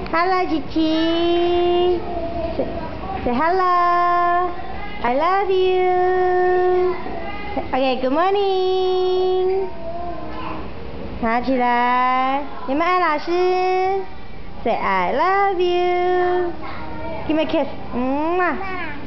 Hello, Gigi. Say hello. I love you. Okay, good morning. 爬起来，有没有爱老师 ？Say I love you. Give me a kiss.